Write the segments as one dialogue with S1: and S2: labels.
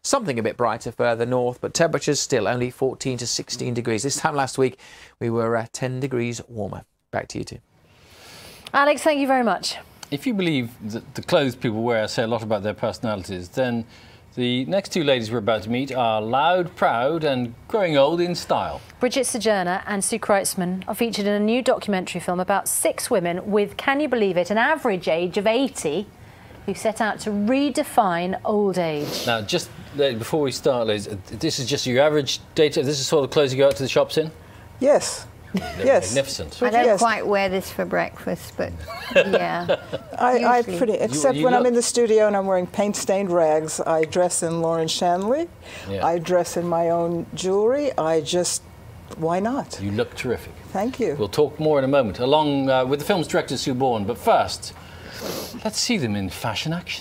S1: something a bit brighter further north, but temperatures still only 14 to 16 degrees. This time last week, we were 10 degrees warmer. Back to you two.
S2: Alex, thank you very much.
S3: If you believe that the clothes people wear say a lot about their personalities, then the next two ladies we're about to meet are loud, proud and growing old in style.
S2: Bridget Sojourner and Sue Kreitzman are featured in a new documentary film about 6 women with, can you believe it, an average age of 80 who set out to redefine old age.
S3: Now, just before we start, ladies, this is just your average data. This is sort of clothes you go out to the shops in?
S4: Yes.
S3: They're
S4: yes.
S3: magnificent.
S5: I don't quite wear this for breakfast, but yeah.
S4: I pretty, except when I'm in the studio and I'm wearing paint-stained rags, I dress in Lauren Shanley. Yeah. I dress in my own jewellery. Why not?
S3: You look terrific.
S4: Thank you.
S3: We'll talk more in a moment, along with the film's director, Sue Bourne. But first, let's see them in fashion action.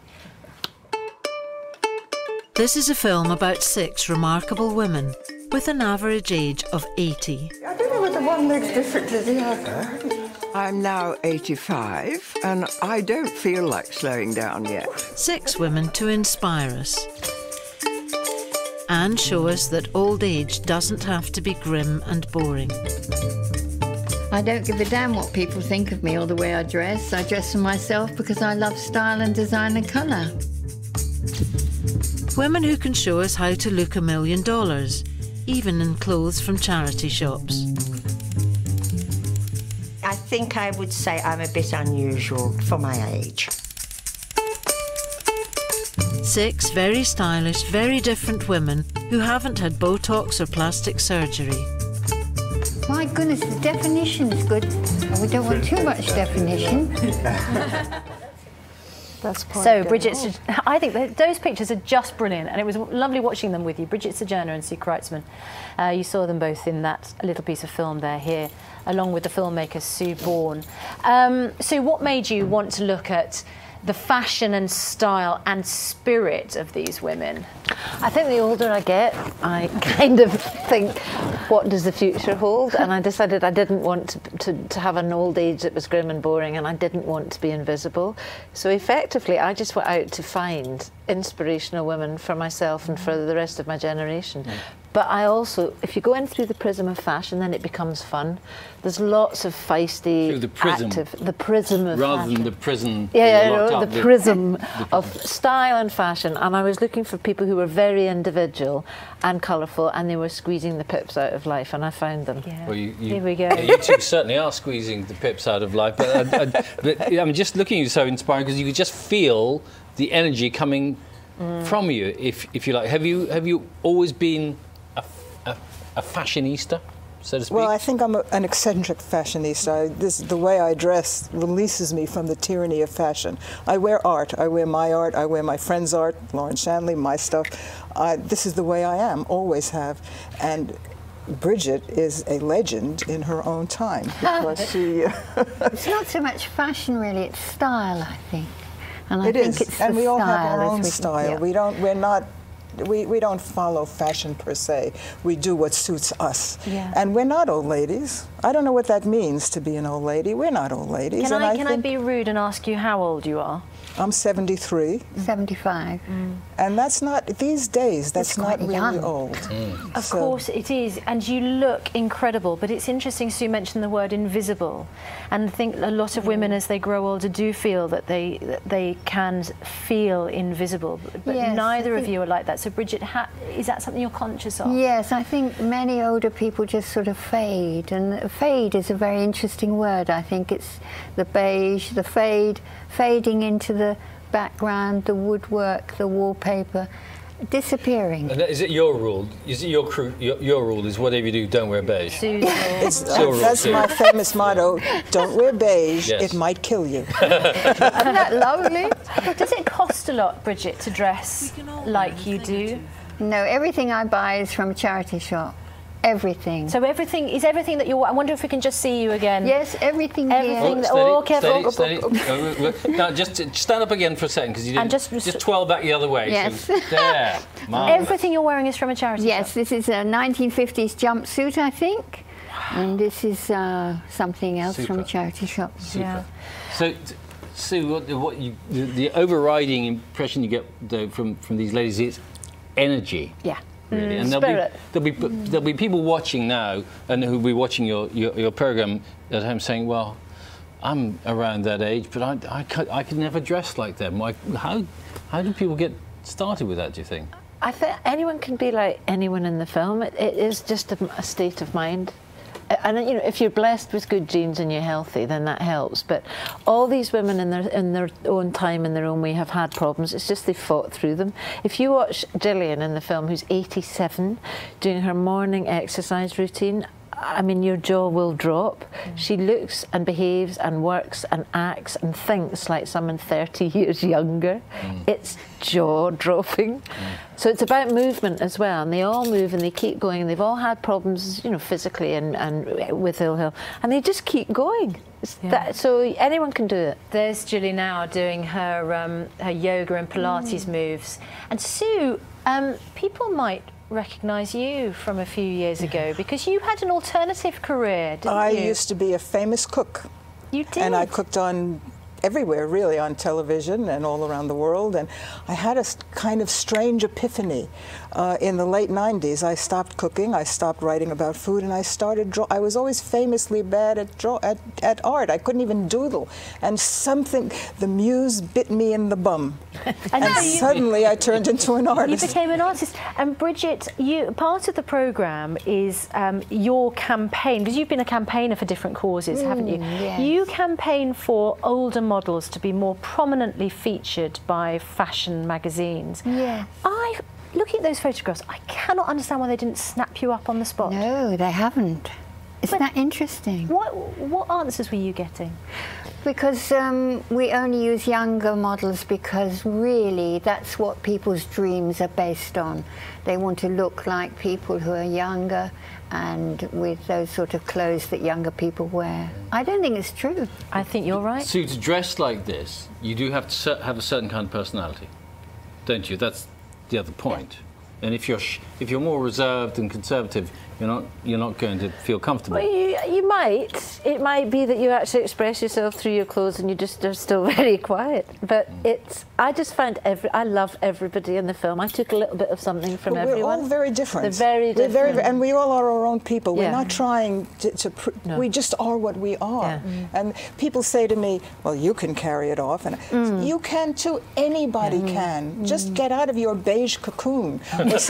S6: This is a film about 6 remarkable women with an average age of 80.
S7: I don't know whether one looks different to the other. I'm now 85 and I don't feel like slowing down yet.
S6: 6 women to inspire us and show us that old age doesn't have to be grim and boring.
S5: I don't give a damn what people think of me or the way I dress. I dress for myself because I love style and design and colour.
S6: Women who can show us how to look $1 million, even in clothes from charity shops.
S8: I think I would say I'm a bit unusual for my age.
S6: 6 very stylish, very different women who haven't had Botox or plastic surgery.
S5: My goodness, the definition's good. We don't want too much definition.
S2: So, Bridget, I think those pictures are just brilliant, and it was lovely watching them with you, Bridget Sojourner and Sue Kreitzman. You saw them both in that little piece of film there here, along with the filmmaker Sue Bourne. Sue, what made you want to look at the fashion and style and spirit of these women?
S9: I think the older I get, I kind of think, what does the future hold? And I decided I didn't want to have an old age that was grim and boring, and I didn't want to be invisible. So effectively, I just went out to find inspirational women for myself and for the rest of my generation. But I also, if you go in through the prism of fashion, then it becomes fun. There's lots of feisty,
S3: through the prism,
S9: the prism of
S3: rather
S9: fashion.
S3: than the prison.
S9: Yeah, the prism of style and fashion. And I was looking for people who were very individual and colourful, and they were squeezing the pips out of life, and I found them.
S2: Yeah.
S3: Well,
S2: Here we go.
S3: Yeah, you two certainly are squeezing the pips out of life. But I'm just looking at you so inspiring because you could just feel the energy coming from you, if you like. Have you always been a fashionista, so to speak?
S4: Well, I think I'm an eccentric fashionista. The way I dress releases me from the tyranny of fashion. I wear art. I wear my art. I wear my friend's art, Lauren Shanley, my stuff. This is the way I am, always have. And Bridget is a legend in her own time because she...
S5: It's not so much fashion, really. It's style, I think. And I think it's
S4: and
S5: the
S4: we all have
S5: style,
S4: our own
S5: as we
S4: style.
S5: Yeah.
S4: We don't follow fashion per se. We do what suits us.
S2: Yeah.
S4: And we're not old ladies. I don't know what that means to be an old lady. We're not old ladies.
S2: Can I be rude and ask you how old you are?
S4: I'm 73.
S5: 75.
S4: And that's not, these days, that's not really
S5: young.
S4: old.
S2: Of course it is, and you look incredible, but it's interesting Sue mentioned the word invisible, and I think a lot of women as they grow older do feel that they can feel invisible, but
S5: yes,
S2: neither of you are like that. So Bridget, is that something you're conscious of?
S5: Yes, I think many older people just sort of fade, and fade is a very interesting word. I think it's the beige, the fading into the background, the woodwork, the wallpaper, disappearing.
S3: And is it your rule? Is it your rule is whatever you do, don't wear beige?
S4: That's my famous motto, don't wear beige,
S3: yes.
S4: It might kill you.
S5: Isn't that lovely?
S2: Does it cost a lot, Bridget, to dress like you do?
S5: No, everything I buy is from a charity shop. Everything.
S2: So everything that you're... I wonder if we can just see you again.
S5: Yes, everything
S2: Everything.
S5: here.
S2: Oh, careful.
S3: Steady. Now, just stand up again for a second, because you didn't... Just twirl back the other way.
S5: Yes.
S3: So, there.
S2: Everything you're wearing is from a charity shop?
S5: Yes, this is a 1950s jumpsuit, I think. Wow. And this is something else from a charity shop.
S3: Super.
S2: Yeah.
S3: So, Sue, the overriding impression you get from these ladies is energy.
S2: Yeah.
S3: Really. And
S2: Spirit.
S3: there'll be people watching now and who'll be watching your program at home saying, well, I'm around that age, but I could never dress like them. How do people get started with that, do you think?
S9: I think anyone can be like anyone in the film. It is just a state of mind. And you know, if you're blessed with good genes and you're healthy, then that helps. But all these women in their own time, in their own way, have had problems. It's just they've fought through them. If you watch Gillian in the film, who's 87, doing her morning exercise routine, I mean, your jaw will drop. She looks and behaves and works and acts and thinks like someone 30 years younger. It's jaw-dropping. So it's about movement as well, and they all move and they keep going, and they've all had problems, you know, physically and with ill health, and they just keep going. So anyone can do it.
S2: There's Julie now doing her yoga and Pilates moves. And Sue, people might recognise you from a few years ago because you had an alternative career, didn't you?
S4: I used to be a famous cook.
S2: You did?
S4: And I cooked on everywhere, really, on television and all around the world. And I had a kind of strange epiphany. In the late 90s, I stopped cooking, I stopped writing about food, and I started I was always famously bad at art. I couldn't even doodle. And the muse bit me in the bum. And suddenly I turned into an artist.
S2: You became an artist. And Bridget, part of the programme is your campaign, because you've been a campaigner for different causes, haven't you?
S5: Yes.
S2: You campaign for older models to be more prominently featured by fashion magazines.
S5: Yeah.
S2: Looking at those photographs, I cannot understand why they didn't snap you up on the spot.
S5: No, they haven't. Isn't that interesting?
S2: What answers were you getting?
S5: Because we only use younger models because really that's what people's dreams are based on. They want to look like people who are younger and with those sort of clothes that younger people wear. I don't think it's true.
S2: I think you're right.
S3: So to dress like this, you do have to have a certain kind of personality, don't you? That's the other point. And if you're more reserved and conservative, you're not going to feel comfortable.
S9: Well, you might. It might be that you actually express yourself through your clothes and you just are still very quiet. But I just found I loved everybody in the film. I took a little bit of something from everyone.
S4: We're all very different.
S9: They're very different.
S4: And we all are our own people.
S9: Yeah.
S4: We're not trying
S9: No.
S4: we just are what we are.
S9: Yeah.
S4: And people say to me, well, you can carry it off. And you can too. Anybody can. Just get out of your beige cocoon.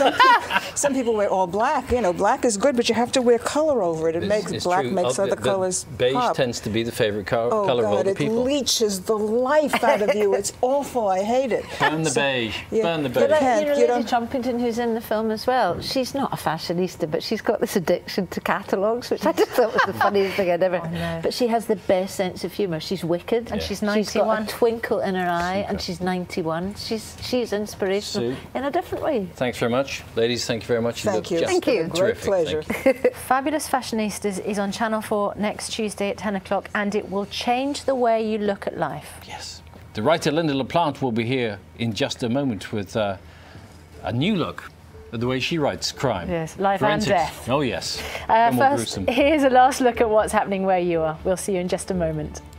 S4: Some people wear all black. You know, black is good, but you have to wear color over it. Black makes other colors
S3: beige
S4: pop.
S3: tends to be the favourite colour of all the people.
S4: It leaches the life out of you. It's awful. I hate it.
S3: Burn the beige.
S4: Yeah.
S3: Burn the
S9: But
S3: beige.
S9: Lady Trumpington, who's in the film as well, she's not a fashionista, but she's got this addiction to catalogues, which I just thought was the funniest thing I'd ever. But she has the best sense of humour. She's wicked, and she's 91. She's got a twinkle in her eye, and she's 91. She's inspirational in a different way.
S3: Thanks very much, ladies. Thank you very much.
S4: Thank you.
S5: Thank you.
S4: Great pleasure.
S2: Fabulous Fashionistas is on Channel 4 next Tuesday at 10 o'clock, and it will change the way you look at life.
S3: Yes. The writer Linda LaPlante will be here in just a moment with a new look at the way she writes crime.
S2: Yes, life and
S3: Forensics.
S2: death.
S3: Oh, yes.
S2: First, here's a last look at what's happening where you are. We'll see you in just a moment.